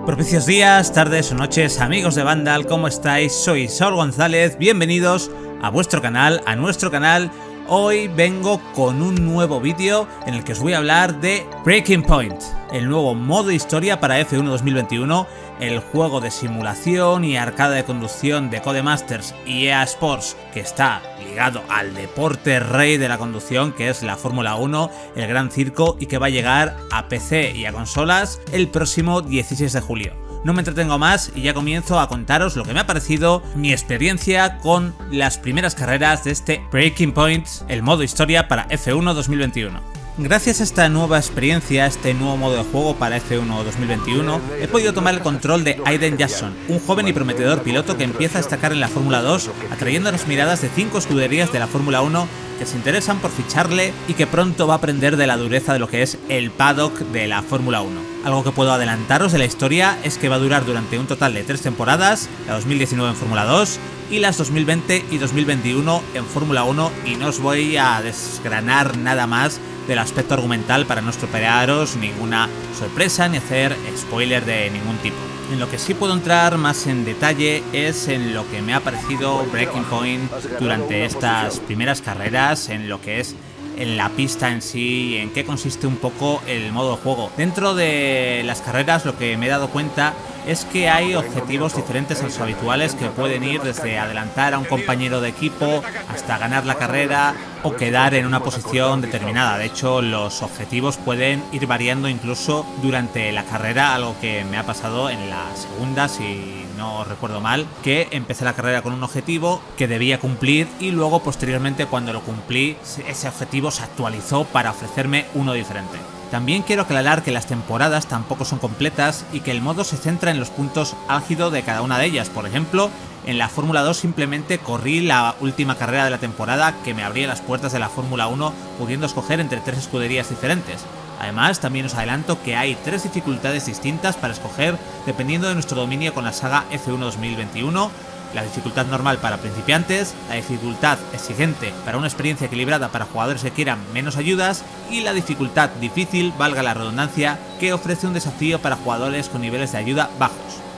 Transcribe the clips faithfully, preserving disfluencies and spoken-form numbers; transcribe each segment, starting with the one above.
Propicios días, tardes o noches, amigos de Vandal, ¿cómo estáis? Soy Saúl González, bienvenidos a vuestro canal, a nuestro canal. Hoy vengo con un nuevo vídeo en el que os voy a hablar de Breaking Point, el nuevo modo historia para F uno dos mil veintiuno, el juego de simulación y arcade de conducción de Codemasters y E A Sports, que está ligado al deporte rey de la conducción, que es la Fórmula uno, el Gran Circo, y que va a llegar a P C y a consolas el próximo dieciséis de julio. No me entretengo más y ya comienzo a contaros lo que me ha parecido, mi experiencia con las primeras carreras de este Breaking Point, el modo historia para F uno dos mil veintiuno. Gracias a esta nueva experiencia, este nuevo modo de juego para F uno dos mil veintiuno, he podido tomar el control de Aiden Jackson, un joven y prometedor piloto que empieza a destacar en la Fórmula dos, atrayendo las miradas de cinco escuderías de la Fórmula uno que se interesan por ficharle y que pronto va a aprender de la dureza de lo que es el paddock de la Fórmula uno. Algo que puedo adelantaros de la historia es que va a durar durante un total de tres temporadas, la dos mil diecinueve en Fórmula dos y las dos mil veinte y dos mil veintiuno en Fórmula uno, y no os voy a desgranar nada más del aspecto argumental para no estropearos ninguna sorpresa ni hacer spoiler de ningún tipo. En lo que sí puedo entrar más en detalle es en lo que me ha parecido Breaking Point durante estas primeras carreras, en lo que es en la pista en sí, en qué consiste un poco el modo de juego. Dentro de las carreras lo que me he dado cuenta es que hay objetivos diferentes a los habituales, que pueden ir desde adelantar a un compañero de equipo hasta ganar la carrera o quedar en una posición determinada. De hecho, los objetivos pueden ir variando incluso durante la carrera, algo que me ha pasado en la segunda, si no recuerdo mal, que empecé la carrera con un objetivo que debía cumplir y luego posteriormente, cuando lo cumplí, ese objetivo se actualizó para ofrecerme uno diferente. También quiero aclarar que las temporadas tampoco son completas y que el modo se centra en los puntos álgidos de cada una de ellas. Por ejemplo, en la Fórmula dos simplemente corrí la última carrera de la temporada, que me abría las puertas de la Fórmula uno, pudiendo escoger entre tres escuderías diferentes. Además, también os adelanto que hay tres dificultades distintas para escoger dependiendo de nuestro dominio con la saga F uno dos mil veintiuno. La dificultad normal para principiantes, la dificultad exigente para una experiencia equilibrada para jugadores que quieran menos ayudas, y la dificultad difícil, valga la redundancia, que ofrece un desafío para jugadores con niveles de ayuda bajos.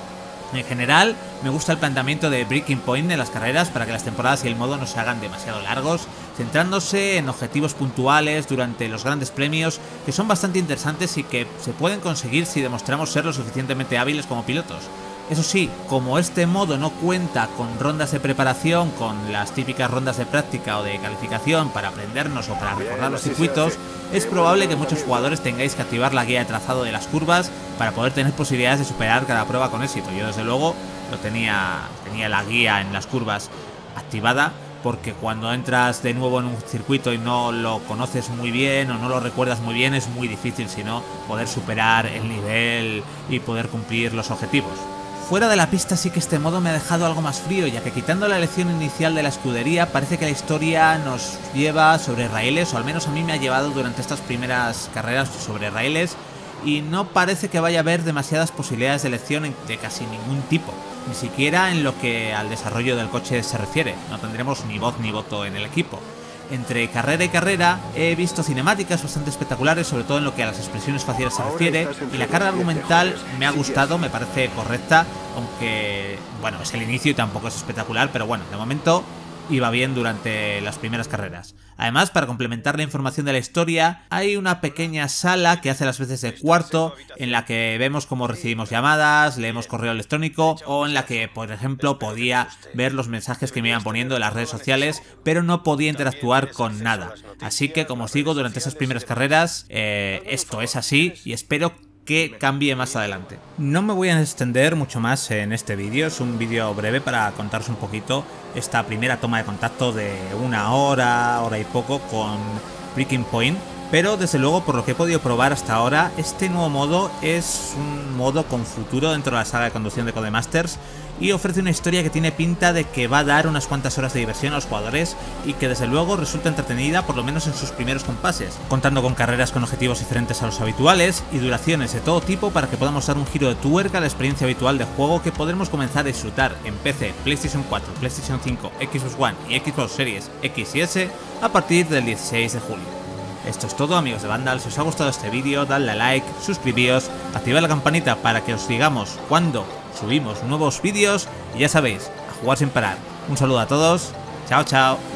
En general, me gusta el planteamiento de Breaking Point en las carreras para que las temporadas y el modo no se hagan demasiado largos, centrándose en objetivos puntuales durante los grandes premios, que son bastante interesantes y que se pueden conseguir si demostramos ser lo suficientemente hábiles como pilotos. Eso sí, como este modo no cuenta con rondas de preparación, con las típicas rondas de práctica o de calificación para aprendernos o para recordar los circuitos, es probable que muchos jugadores tengáis que activar la guía de trazado de las curvas para poder tener posibilidades de superar cada prueba con éxito. Yo desde luego lo tenía, tenía la guía en las curvas activada, porque cuando entras de nuevo en un circuito y no lo conoces muy bien o no lo recuerdas muy bien, es muy difícil, si no, poder superar el nivel y poder cumplir los objetivos. Fuera de la pista sí que este modo me ha dejado algo más frío, ya que quitando la elección inicial de la escudería, parece que la historia nos lleva sobre raíles, o al menos a mí me ha llevado durante estas primeras carreras sobre raíles, y no parece que vaya a haber demasiadas posibilidades de elección de casi ningún tipo, ni siquiera en lo que al desarrollo del coche se refiere. No tendremos ni voz ni voto en el equipo. Entre carrera y carrera he visto cinemáticas bastante espectaculares, sobre todo en lo que a las expresiones faciales se refiere, y la carga argumental me ha gustado, me parece correcta, aunque bueno, es el inicio y tampoco es espectacular, pero bueno, de momento iba bien durante las primeras carreras. Además, para complementar la información de la historia, hay una pequeña sala que hace las veces de cuarto, en la que vemos cómo recibimos llamadas, leemos correo electrónico, o en la que, por ejemplo, podía ver los mensajes que me iban poniendo en las redes sociales, pero no podía interactuar con nada. Así que, como os digo, durante esas primeras carreras, eh, esto es así, y espero que cambie más adelante. No me voy a extender mucho más en este vídeo, es un vídeo breve para contaros un poquito esta primera toma de contacto de una hora, hora y poco con Breaking Point. Pero desde luego, por lo que he podido probar hasta ahora, este nuevo modo es un modo con futuro dentro de la saga de conducción de Codemasters, y ofrece una historia que tiene pinta de que va a dar unas cuantas horas de diversión a los jugadores, y que desde luego resulta entretenida, por lo menos en sus primeros compases, contando con carreras con objetivos diferentes a los habituales y duraciones de todo tipo para que podamos dar un giro de tuerca a la experiencia habitual de juego que podremos comenzar a disfrutar en P C, PlayStation cuatro, PlayStation cinco, Xbox One y Xbox Series X y S a partir del dieciséis de julio. Esto es todo, amigos de Vandal. Si os ha gustado este vídeo, dadle a like, suscribíos, activad la campanita para que os sigamos cuando subimos nuevos vídeos y ya sabéis, a jugar sin parar. Un saludo a todos, chao chao.